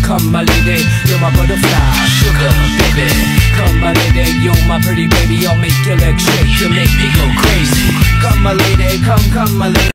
come my lady, you're my butterfly, sugar baby. Come my lady, you're my pretty baby, I'll make your legs shake, you make me go crazy. Come my lady, come my lady.